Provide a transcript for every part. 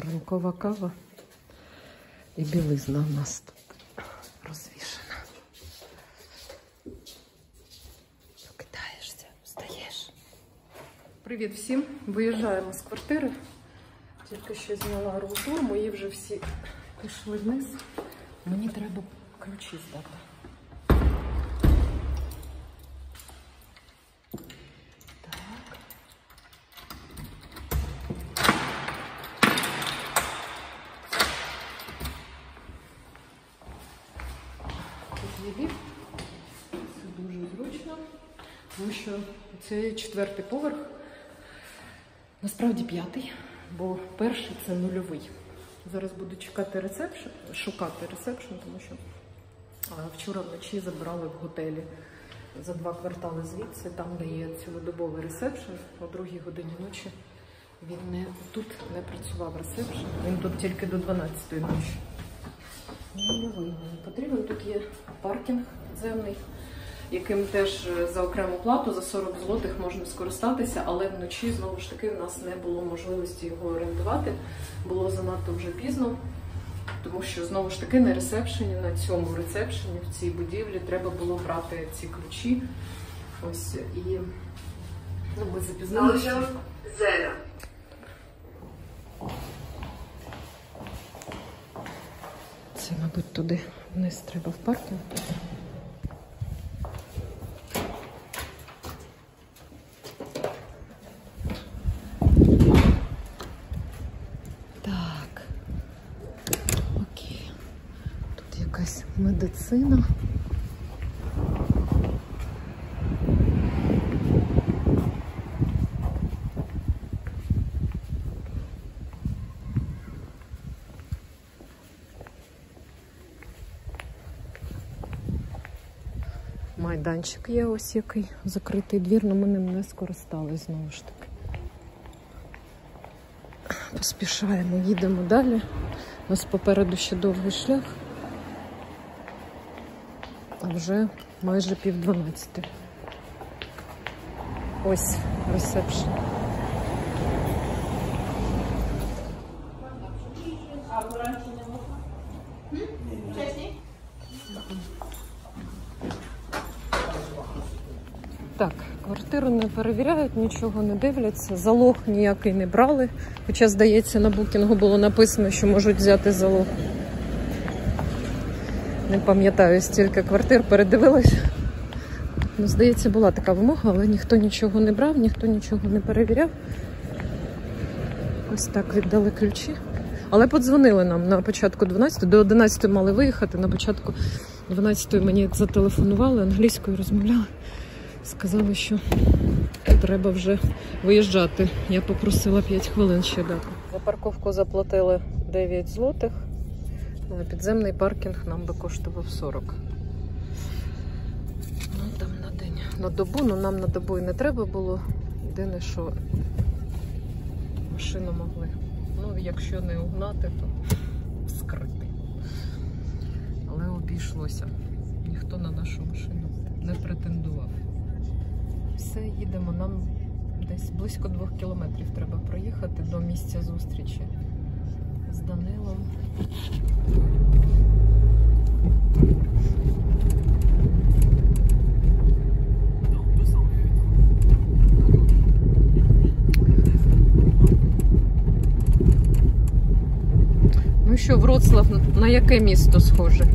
ранкова кава і білизна в нас тут розвішена. Прокидаєшся, встаєш. Привіт всім! Виїжджаємо з квартири. Тільки що зняла рум-тур, мої вже всі пішли вниз. Мені треба ключі здати. Це дуже зручно, тому що це 4-й поверх, насправді 5-й, бо перший це 0-й. Зараз буду шукати ресепшн, тому що вчора вночі забирали в готелі за 2 квартали звідси, там де є цілодобовий ресепшн, о 2-й годині ночі. Він тут не працював ресепшн, він тут тільки до 12-ї ночі. Нульовий мені потрібен. Тут є паркінг підземний, яким теж за окрему плату, за 40 злотих можна скористатися, але вночі, знову ж таки, в нас не було можливості його орендувати. Було занадто вже пізно, тому що, знову ж таки, на ресепшені, на цьому ресепшені, в цій будівлі треба було брати ці ключі. Ось, і ми запізнилися. Це, мабуть, туди вниз треба в паркінг. Так. Окей. Тут якась медицина. Майданчик є ось який, закритий двір, але ми ним не скористались, знову ж таки. Поспішаємо, їдемо далі. У нас попереду ще довгий шлях, а вже майже 11:30. Ось ресепшн. Так, квартиру не перевіряють, нічого не дивляться, залог ніякий не брали. Хоча, здається, на букінгу було написано, що можуть взяти залог. Не пам'ятаю, стільки квартир передивилась. Ну, здається, була така вимога, але ніхто нічого не брав, ніхто нічого не перевіряв. Ось так віддали ключі. Але подзвонили нам на початку 12, до 11 мали виїхати, на початку 12 мені як зателефонували, англійською розмовляли. Сказали, що треба вже виїжджати. Я попросила 5 хвилин ще дати. За парковку заплатили 9 злотих, але підземний паркінг нам би коштував 40. Ну, там на день. На добу, ну нам на добу і не треба було. Єдине, що машину могли. Ну, якщо не угнати, то вскрити. Але обійшлося. Ніхто на нашу машину не претендував. Все, їдемо. Нам десь близько 2 кілометрів треба проїхати до місця зустрічі з Данилом. Ну що, Вроцлав, на яке місто схоже?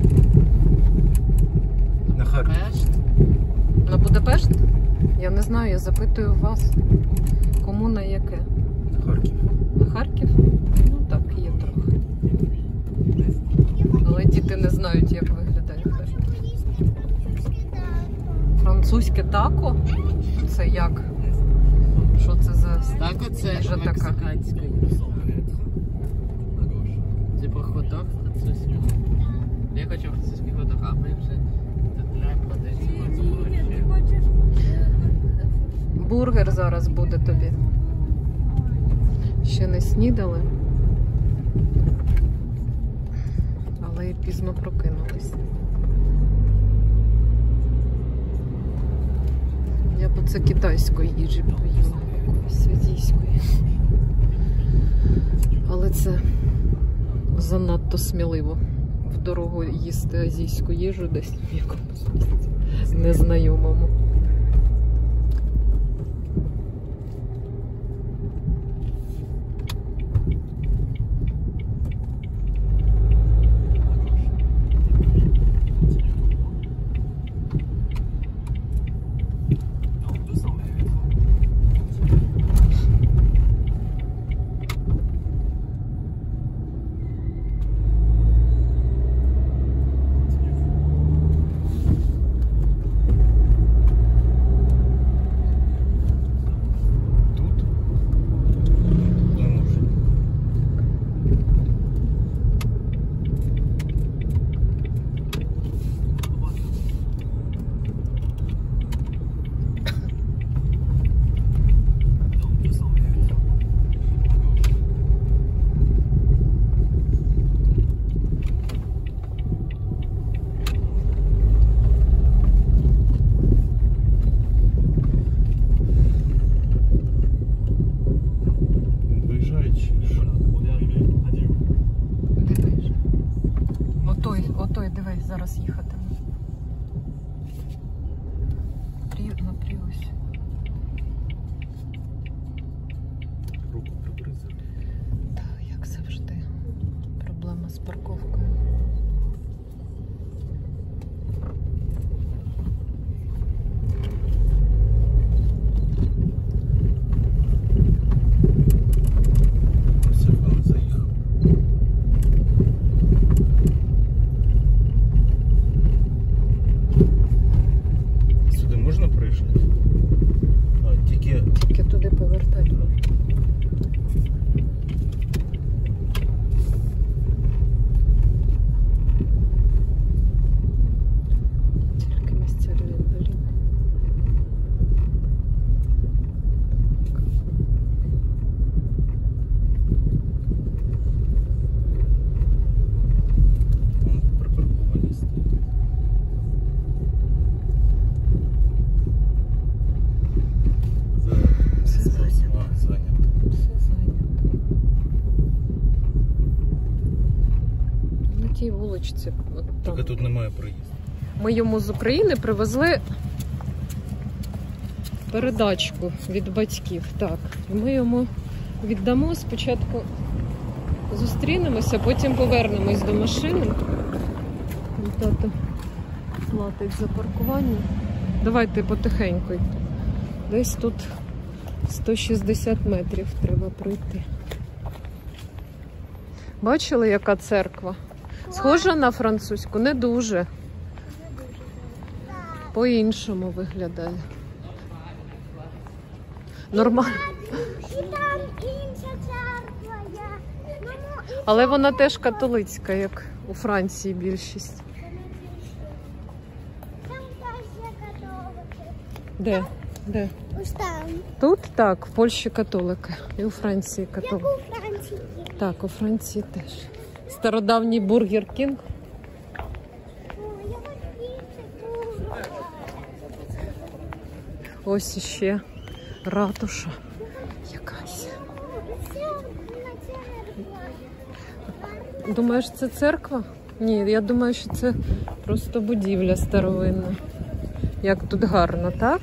На Харків. На Будапешт? Я не знаю, я запитую вас. Кому на яке? На Харків. На Харків? Ну так, є трохи. Але діти не знають, як виглядає Харків. Французьке тако? Це як? Що це за тако? Це мексиканська їжа. Типу хот-дог французький. Я хочу французький хот-дог, а ми вже купляємо продається. Бургер зараз буде тобі. Ще не снідали, але і пізно прокинулись. Я б оце китайської їжі поїла, якоїсь святійської. Але це занадто сміливо в дорогу їсти азійську їжу десь в якомусь місці незнайомому. Отой, дивись, зараз їхатиме. На Пріусі. Руку прибери. Так, як завжди. Проблема з парковкою. Тільки туди повертати можна. Тільки місця для інвалідів. Припарковані стоїть. Все зайнято. На тій вуличці. От там. Тільки тут немає проїзду. Ми йому з України привезли передачку від батьків. Так, і ми йому віддамо. Спочатку зустрінемося, потім повернемось до машини. Тато платить за паркування. Давайте потихеньку йти. Десь тут 160 метрів треба пройти. Бачили, яка церква? Схожа на французьку? Не дуже. По-іншому виглядає. Нормально. І там інша церква. Але вона теж католицька, як у Франції більшість. Там теж є католики. Де? Де? Ось там. Тут так, в Польщі католики. І у Франції Як католики. у Франції. Так, у Франції теж. Стародавній Бургер Кінг. О, я хочу бургер. Ось іще ратуша якась. Це на церква. Думаєш, це церква? Ні, я думаю, що це просто будівля старовинна. Як тут гарно, так?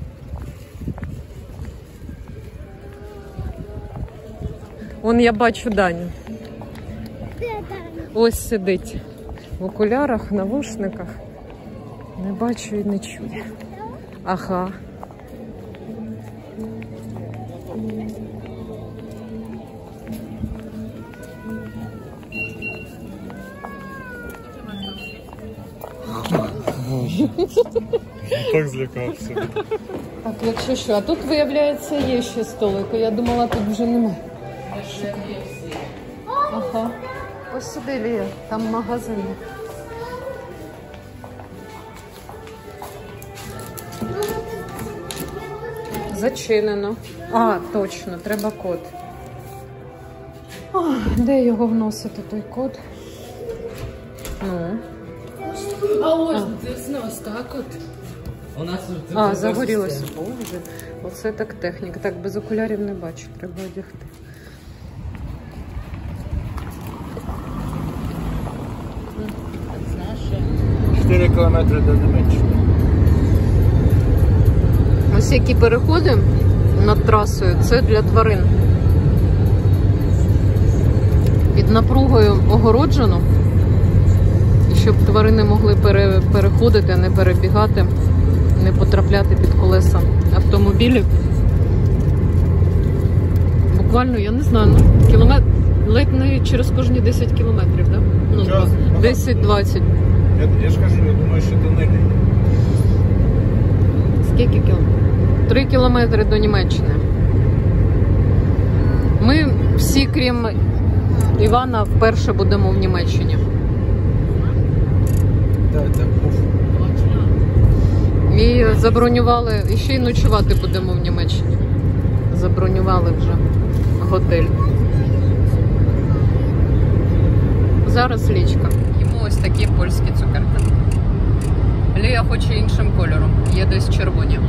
Вон я бачу Даню. Де там? Ось сидить в окулярах, навушниках. Не бачу і не чую. Ага. Так злякався. Так, якщо що, а тут, виявляється, є ще столики. Я думала, тут вже немає. Ага. Ось сюди, Лія, там магазин. Зачинено. А, точно, треба код. О, де його вносити, той код? Ну. А ось це ось так от. У нас А, загорілося. Боже, оце так техніка. Так, без окулярів не бачу, треба одягти. 4 кілометри до Німеччини. Ось які переходи над трасою, це для тварин. Під напругою огороджено, щоб тварини могли переходити, а не перебігати, не потрапляти під колеса автомобілів. Буквально, я не знаю, ледь не через кожні 10 кілометрів, так? Ну, 10-20. Я ж кажу, я думаю, що тунелі. Скільки кілометрів? 3 кілометри до Німеччини. Ми всі, крім Івана, вперше будемо в Німеччині. Так. І забронювали, і ще й ночувати будемо в Німеччині. Забронювали вже готель. Зараз лічка. Йому ось такі польські цукерки. Лія хоче іншим кольором. Є десь червоні.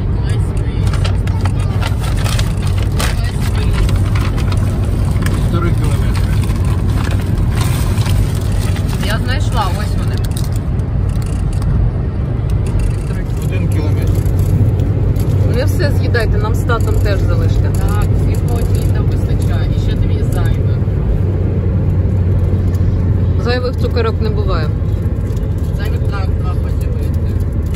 Я знайшла, ось вони. 1 кілометр. Не все з'їдайте, нам з татом теж залиште. Так, світлоті там вистачає. І ще 2 зайвих. Зайвих цукерок не буває. Зайвих так, 2 поділити.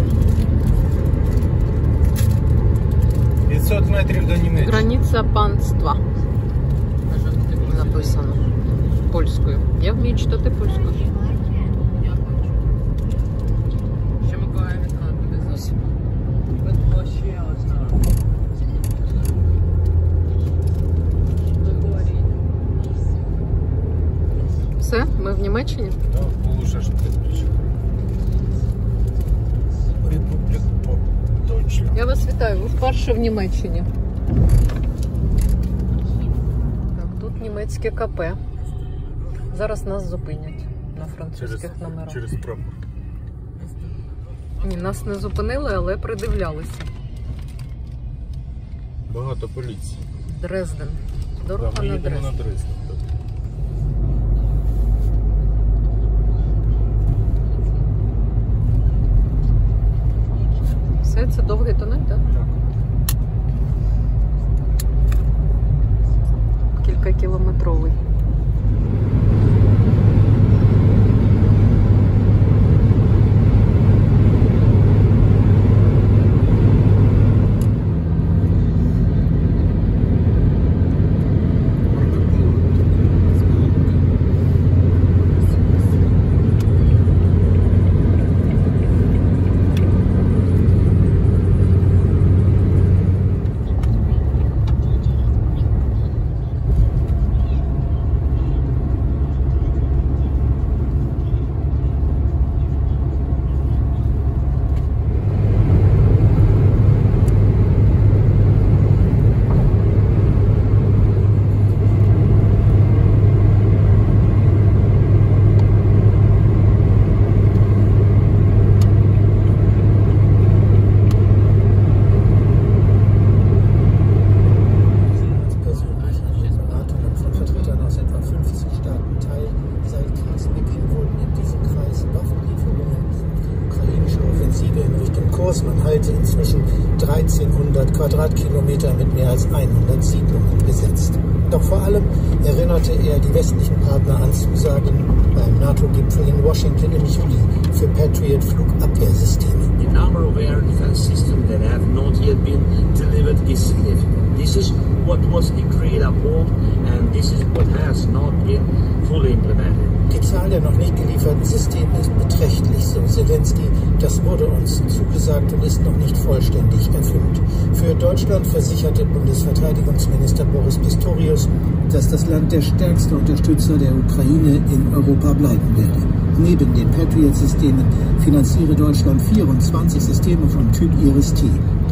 500 метрів до Німеччини. Границя панства написано польською. Я вмію читати польською. Я хочу. Ще Миколаїв відкладати зовсім. Буде ще одна. Все, ми в Німеччині. Так, лучше ж підключив. Републіку Deutschland. Я вас вітаю, ви вперше в Німеччині. Так, тут німецьке кафе. Зараз нас зупинять на французьких номерах. Через прапор. Ні, нас не зупинили, але придивлялися. Багато поліції. Дрезден. Дорога Ми на їдемо на Дрезден. Дрезден. Все, це довгий тунель, так? Кількакілометровий. Man halte inzwischen 1300 Quadratkilometer mit mehr als 100 Siedlungen besetzt. Doch vor allem erinnerte er die westlichen Partner an Zusagen beim NATO-Gipfel in Washington im Juli für Patriot-Flugabwehrsysteme. The number of air defense systems that have not yet been delivered is significant. This is what was agreed upon and this is what has not been fully implemented. Die Zahl der noch nicht gelieferten Systeme ist beträchtlich, so Zelensky. Das wurde uns zugesagt und ist noch nicht vollständig erfüllt. Für Deutschland versicherte Bundesverteidigungsminister Boris Pistorius, dass das Land der stärkste Unterstützer der Ukraine in Europa bleiben werde. Neben den Patriot-Systemen finanziere Deutschland 24 Systeme vom Typ Iris-T.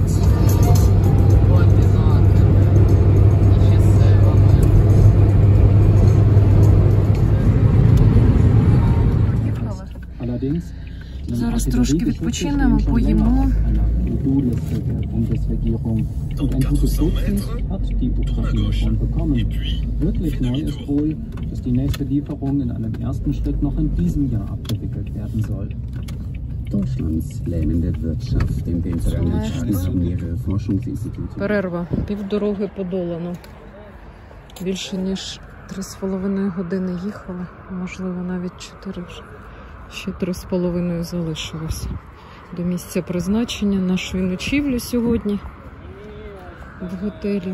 Зараз трошки відпочинемо, поїмо. Und ein gutes Dutzend hat die Ukraine schon bekommen. Wirklich neu ist wohl, dass die nächste Lieferung in einem ersten Schritt noch in diesem Jahr abgewickelt werden soll. Deutschlands lähmende Wirtschaft. In den vergangenen Tagen haben mehrere Forschungsinstitute. Перерва. Півдороги подолано. Більше ніж 3,5 години їхали. Можливо, навіть 4 вже. Ще 3,5 залишилося. До місця призначення нашої ночівлі сьогодні в готелі.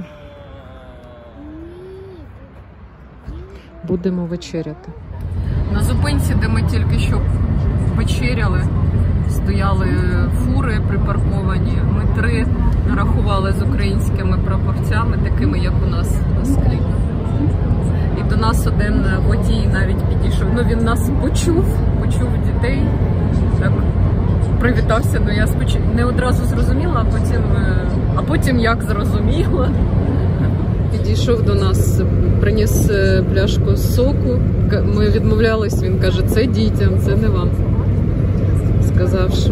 Будемо вечеряти. На зупинці, де ми тільки що вечеряли, стояли фури припарковані. Ми 3 нарахували з українськими прапорцями, такими, як у нас на склі. І до нас один водій навіть підійшов. Ну, він нас почув дітей, так привітався. Ну, я не одразу зрозуміла, а потім як зрозуміла. Підійшов до нас, приніс пляшку соку. Ми відмовлялись, він каже, це дітям, це не вам. Сказав, що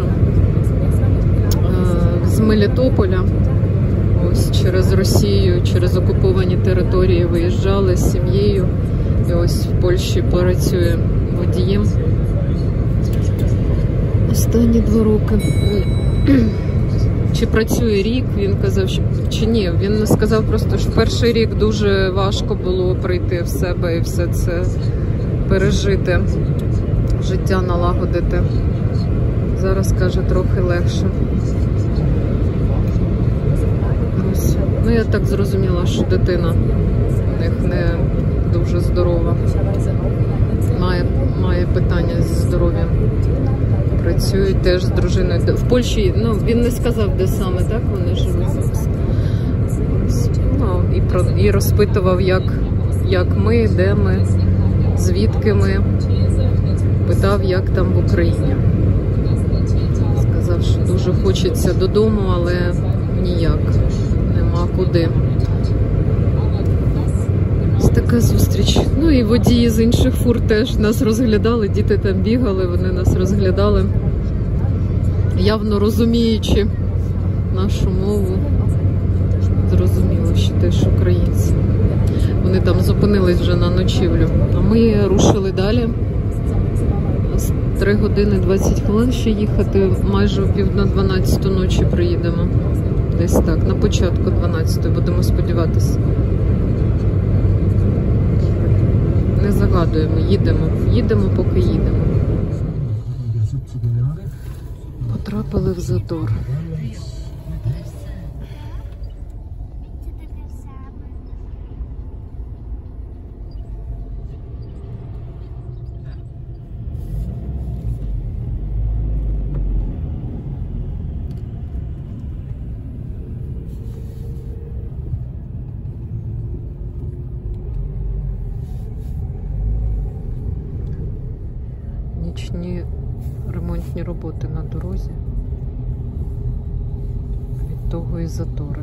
з Мелітополя, ось через Росію, через окуповані території виїжджали з сім'єю. І ось в Польщі працює водієм. Останні 2 роки. Чи працює рік, він казав, чи ні. Він сказав просто, що перший рік дуже важко було прийти в себе і все це пережити, життя налагодити. Зараз, каже, трохи легше. Ось. Ну, я так зрозуміла, що дитина у них не дуже здорова. Має питання зі здоров'ям. Працюють теж з дружиною. В Польщі, ну, він не сказав, де саме, так, вони живуть. Ну, і розпитував, як ми, де ми, звідки ми. Питав, як там в Україні. Сказав, що дуже хочеться додому, але ніяк, нема куди. Ось така зустріч. Ну і водії з інших фур теж нас розглядали, діти там бігали, вони нас розглядали, явно розуміючи нашу мову. Зрозуміло, що теж українці. Вони там зупинились вже на ночівлю. А ми рушили далі. 3 години 20 хвилин ще їхати, майже о 11:50 ночі приїдемо. Десь так, на початку 12-ї, будемо сподіватися. Не загадуємо, їдемо, поки їдемо. Потрапили в затор. Нічні ремонтні роботи на дорозі. Від того і затори.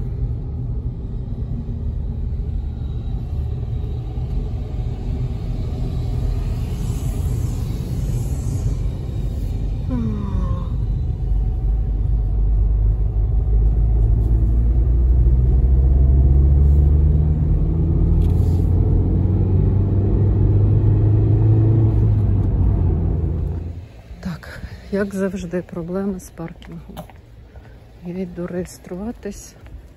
Як завжди, проблеми з паркінгом. Я йду реєструватись.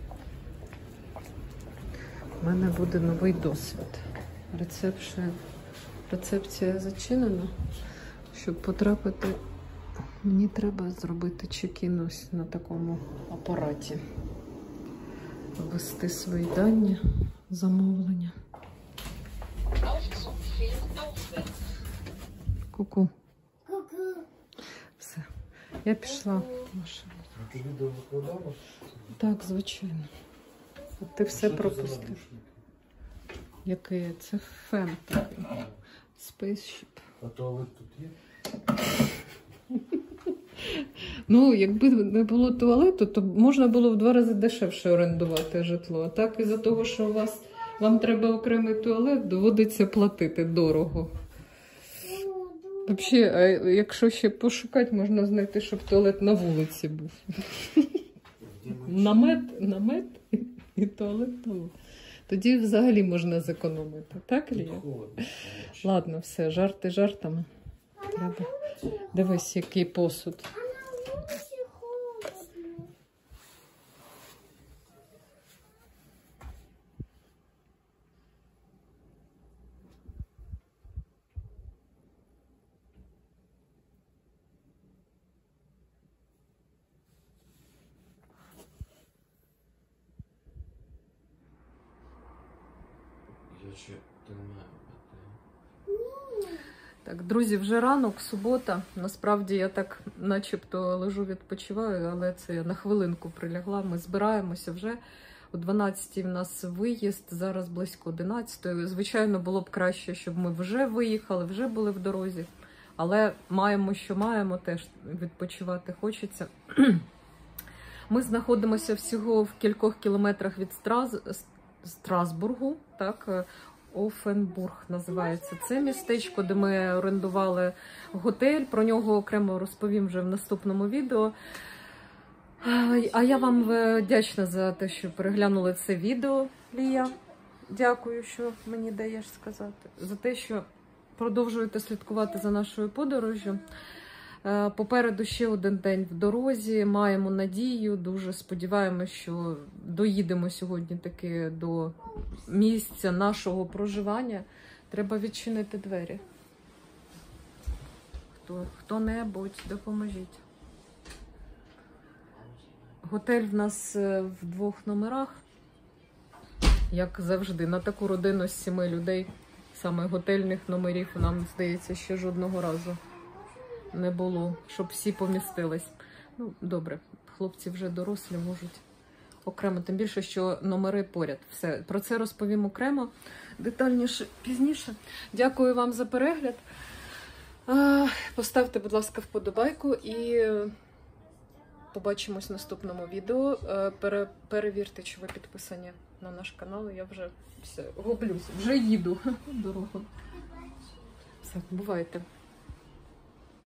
У мене буде новий досвід. Рецепція зачинена. Щоб потрапити, мені треба зробити чек-ін ось на такому апараті. Ввести свої дані, замовлення. Ку-ку. Все. Я пішла в машину. А ти відео викладала? Так, звичайно. А ти все пропустив. Який? Це фен такий. Spaceship. А туалет тут є? Ну, якби не було туалету, то можна було в 2 рази дешевше орендувати житло. А так, із-за того, що вам треба окремий туалет, доводиться платити дорого. Взагалі, якщо ще пошукати, можна знайти, щоб туалет на вулиці був. Намет і туалет там. Тоді взагалі можна зекономити. Так, Лія? Ладно, все, жарти жартами. Треба. Дивись, який посуд. Дуже холодно. Я ще тримаю. Так, друзі, вже ранок, субота. Насправді я так начебто лежу, відпочиваю, але це я на хвилинку прилягла. Ми збираємося вже. О 12-й в нас виїзд, зараз близько 11-ї. Звичайно, було б краще, щоб ми вже виїхали, вже були в дорозі. Але маємо, що маємо, теж відпочивати хочеться. Ми знаходимося всього в кількох кілометрах від Страсбургу, так, Офенбург називається це містечко, де ми орендували готель. Про нього окремо розповім вже в наступному відео. А я вам вдячна за те, що переглянули це відео, Лія. Дякую, що мені даєш сказати. За те, що продовжуєте слідкувати за нашою подорожжю. Попереду ще один день в дорозі, маємо надію, дуже сподіваємося, що доїдемо сьогодні таки до місця нашого проживання. Треба відчинити двері. Хто-небудь, допоможіть. Готель в нас в 2 номерах, як завжди. На таку родину з 7 людей, саме готельних номерів, нам, здається, ще жодного разу не було, щоб всі помістились. Ну, добре, хлопці вже дорослі, можуть окремо, тим більше, що номери поряд. Все, про це розповім окремо, детальніше, пізніше. Дякую вам за перегляд. Поставте, будь ласка, вподобайку і побачимось в наступному відео. Перевірте, чи ви підписані на наш канал. Я вже все, гублюсь, вже їду дорогу. Все, бувайте.